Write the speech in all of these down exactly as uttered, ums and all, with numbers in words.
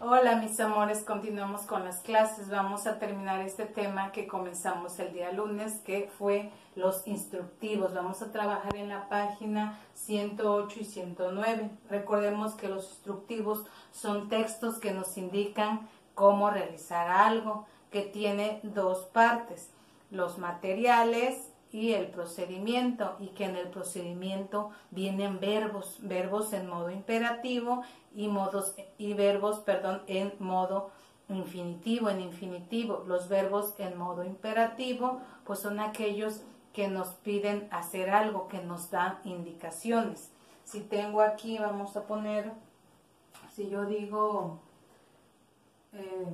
Hola mis amores, continuamos con las clases. Vamos a terminar este tema que comenzamos el día lunes, que fue los instructivos. Vamos a trabajar en la página ciento ocho y ciento nueve. Recordemos que los instructivos son textos que nos indican cómo realizar algo, que tiene dos partes, los materiales y el procedimiento, y que en el procedimiento vienen verbos, verbos en modo imperativo y modos y verbos, perdón, en modo infinitivo, en infinitivo. Los verbos en modo imperativo pues son aquellos que nos piden hacer algo, que nos dan indicaciones. Si tengo aquí, vamos a poner, si yo digo eh,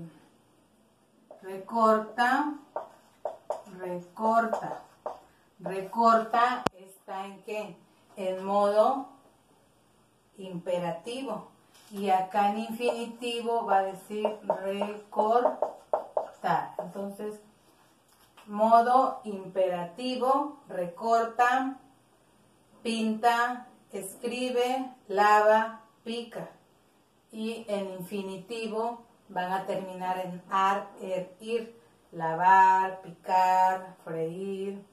recorta, recorta, recorta, está en qué? En modo imperativo. Y acá en infinitivo va a decir recortar. Entonces, modo imperativo, recorta, pinta, escribe, lava, pica. Y en infinitivo van a terminar en ar, er, ir, lavar, picar, freír,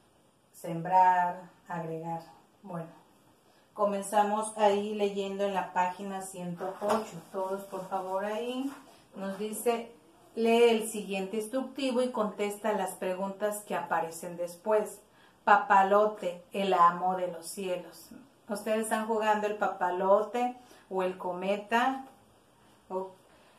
sembrar, agregar. Bueno, comenzamos ahí leyendo en la página ciento ocho. Todos por favor ahí. Nos dice, lee el siguiente instructivo y contesta las preguntas que aparecen después. Papalote, el amo de los cielos. ¿Ustedes están jugando el papalote o el cometa? ¿O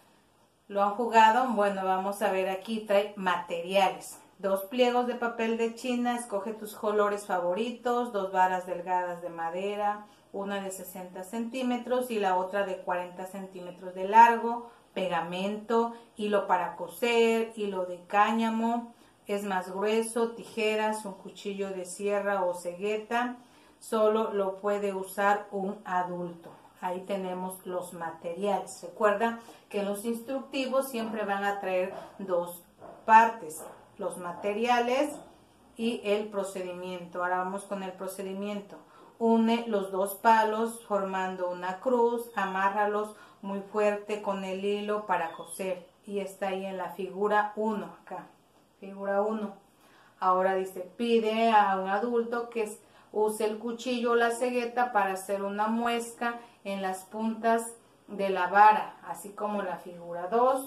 lo han jugado? Bueno, vamos a ver aquí, trae materiales. Dos pliegos de papel de China, escoge tus colores favoritos, dos varas delgadas de madera, una de sesenta centímetros y la otra de cuarenta centímetros de largo, pegamento, hilo para coser, hilo de cáñamo, es más grueso, tijeras, un cuchillo de sierra o cegueta, solo lo puede usar un adulto. Ahí tenemos los materiales. Recuerda que los instructivos siempre van a traer dos partes, los materiales y el procedimiento. Ahora vamos con el procedimiento. Une los dos palos formando una cruz, amárralos muy fuerte con el hilo para coser. Y está ahí en la figura uno, acá, figura uno. Ahora dice, pide a un adulto que use el cuchillo o la cegueta para hacer una muesca en las puntas de la vara, así como la figura dos.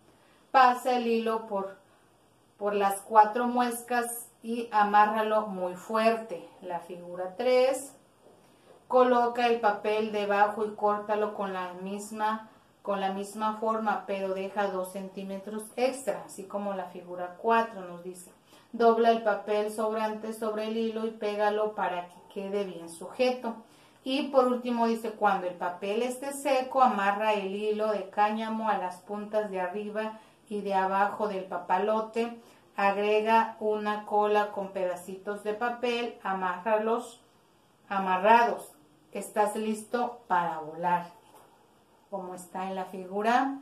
Pasa el hilo por por las cuatro muescas y amárralo muy fuerte, la figura tres. Coloca el papel debajo y córtalo con la misma con la misma forma, pero deja dos centímetros extra, así como la figura cuatro nos dice. Dobla el papel sobrante sobre el hilo y pégalo para que quede bien sujeto. Y por último dice, cuando el papel esté seco, amarra el hilo de cáñamo a las puntas de arriba y de abajo del papalote, agrega una cola con pedacitos de papel, amárralos amarrados. Estás listo para volar, como está en la figura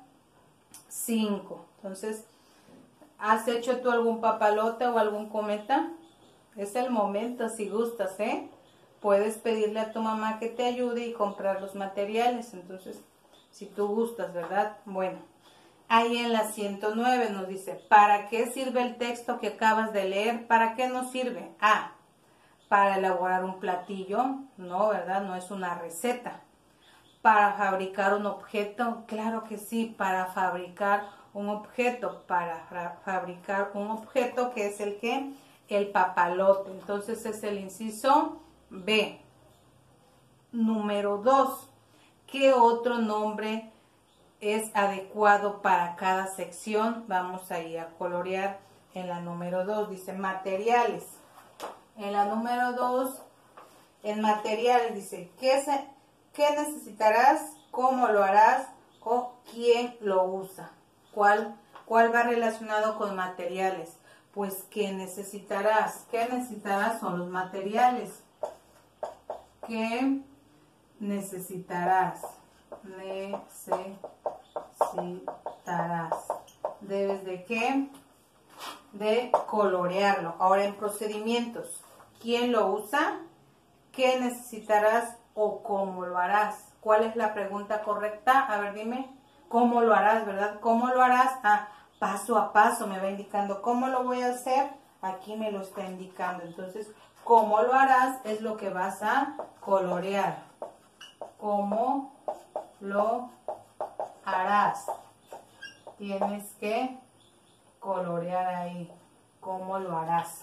cinco. Entonces, ¿has hecho tú algún papalote o algún cometa? Es el momento, si gustas, ¿eh? Puedes pedirle a tu mamá que te ayude y comprar los materiales. Entonces, si tú gustas, ¿verdad? Bueno. Ahí en la ciento nueve nos dice, ¿para qué sirve el texto que acabas de leer? ¿Para qué nos sirve? A, para elaborar un platillo, no, ¿verdad? No es una receta. ¿Para fabricar un objeto? Claro que sí, para fabricar un objeto, para fabricar un objeto que es el que, el papalote. Entonces es el inciso B. Número dos, ¿qué otro nombre es adecuado para cada sección? Vamos a ir a colorear en la número dos, dice materiales. En la número dos, en materiales dice, ¿qué, se, ¿qué necesitarás? ¿Cómo lo harás? ¿O quién lo usa? ¿Cuál, cuál va relacionado con materiales? Pues, ¿qué necesitarás? ¿Qué necesitarás? Son los materiales. ¿Qué necesitarás? Necesitarás. ¿Debes de qué? De colorearlo. Ahora en procedimientos, ¿quién lo usa? ¿Qué necesitarás o cómo lo harás? ¿Cuál es la pregunta correcta? A ver, dime. ¿Cómo lo harás, verdad? ¿Cómo lo harás? Ah, paso a paso me va indicando cómo lo voy a hacer. Aquí me lo está indicando. Entonces, ¿cómo lo harás? Es lo que vas a colorear. ¿Cómo lo harás? Tienes que colorear ahí. ¿Cómo lo harás?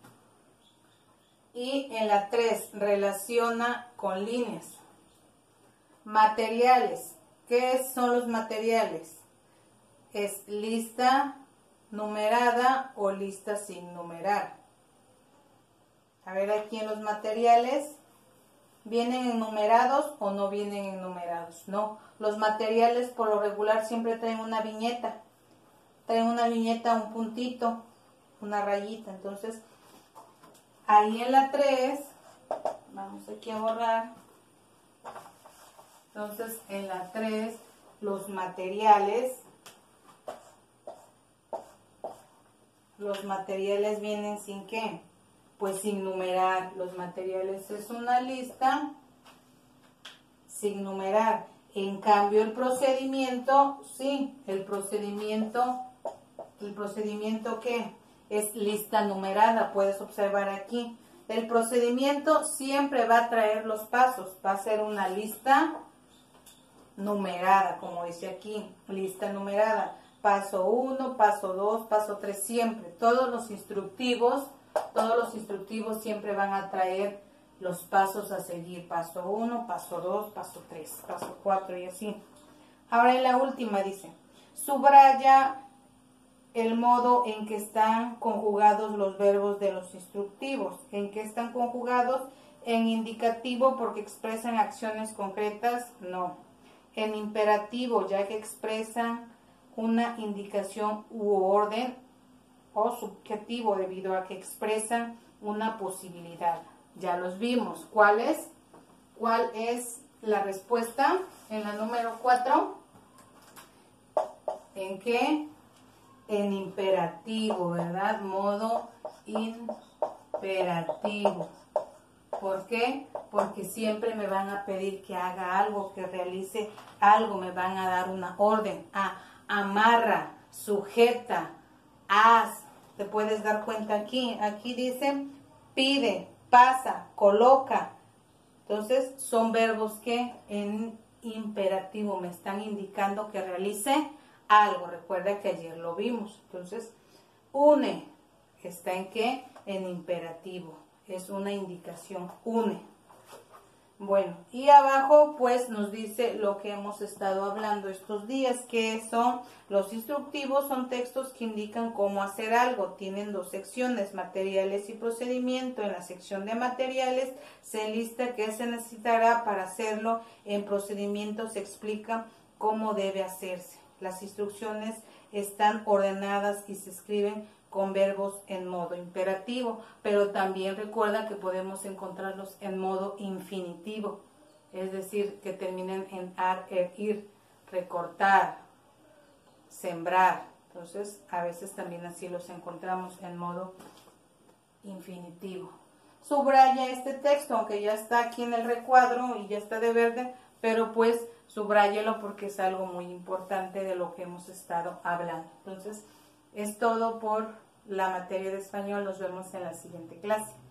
Y en la tres, relaciona con líneas. Materiales. ¿Qué son los materiales? Es lista numerada o lista sin numerar. A ver, aquí en los materiales, ¿vienen enumerados o no vienen enumerados? No, los materiales por lo regular siempre traen una viñeta. Traen una viñeta, un puntito, una rayita. Entonces, ahí en la tres, vamos aquí a borrar. Entonces, en la tres, los materiales, los materiales vienen sin ¿qué? Pues sin numerar. Los materiales es una lista sin numerar. En cambio, el procedimiento, sí, el procedimiento, ¿el procedimiento qué? Es lista numerada, puedes observar aquí. El procedimiento siempre va a traer los pasos, va a ser una lista numerada, como dice aquí, lista numerada. Paso uno, paso dos, paso tres, siempre. Todos los instructivos, todos los instructivos siempre van a traer los pasos a seguir. Paso uno, paso dos, paso tres, paso cuatro y así. Ahora en la última dice, subraya el modo en que están conjugados los verbos de los instructivos. ¿En qué están conjugados? En indicativo porque expresan acciones concretas, no. En imperativo, ya que expresan una indicación u orden, o subjetivo debido a que expresan una posibilidad. Ya los vimos. ¿Cuál es? ¿Cuál es la respuesta en la número cuatro? ¿En qué? En imperativo, ¿verdad? Modo imperativo. ¿Por qué? Porque siempre me van a pedir que haga algo, que realice algo, me van a dar una orden. Ah, amarra, sujeta, haz. Te puedes dar cuenta aquí. Aquí dice pide, pasa, coloca. Entonces son verbos que en imperativo me están indicando que realice algo. Recuerda que ayer lo vimos. Entonces, une. ¿Está en qué? En imperativo. Es una indicación, une. Bueno, y abajo pues nos dice lo que hemos estado hablando estos días, que son los instructivos, son textos que indican cómo hacer algo. Tienen dos secciones, materiales y procedimiento. En la sección de materiales se lista qué se necesitará para hacerlo. En procedimiento se explica cómo debe hacerse. Las instrucciones están ordenadas y se escriben con verbos en modo imperativo, pero también recuerda que podemos encontrarlos en modo infinitivo, es decir, que terminen en ar, er, ir, recortar, sembrar. Entonces, a veces también así los encontramos en modo infinitivo. Subraya este texto, aunque ya está aquí en el recuadro y ya está de verde, pero pues subráyelo porque es algo muy importante de lo que hemos estado hablando. Entonces, es todo por la materia de español. Nos vemos en la siguiente clase.